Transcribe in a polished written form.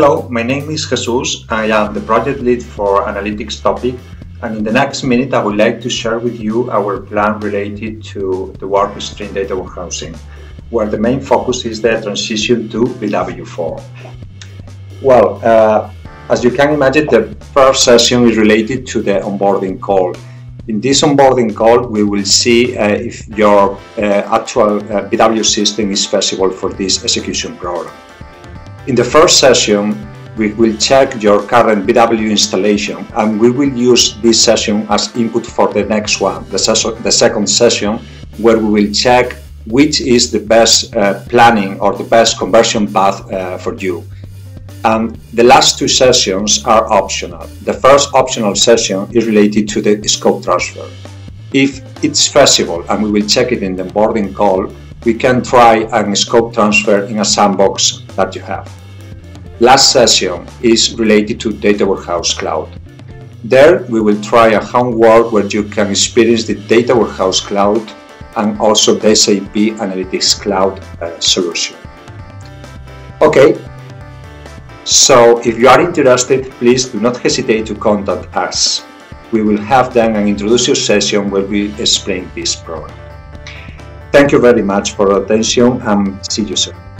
Hello, my name is Jesus. I am the project lead for analytics topic, and in the next minute I would like to share with you our plan related to the workstream data warehousing, where the main focus is the transition to BW4. Well, as you can imagine, the first session is related to the onboarding call. In this onboarding call, we will see if your actual BW system is feasible for this execution program. In the first session, we will check your current BW installation, and we will use this session as input for the next one, the second session, where we will check which is the best planning or the best conversion path for you. And the last two sessions are optional. The first optional session is related to the scope transfer. If it's feasible, and we will check it in the onboarding call, we can try a scope transfer in a sandbox that you have. Last session is related to Data Warehouse Cloud. There we will try a homework where you can experience the Data Warehouse Cloud and also the SAP Analytics Cloud solution. Okay. So if you are interested, please do not hesitate to contact us. We will have then an introduction session where we explain this program. Thank you very much for your attention and see you soon.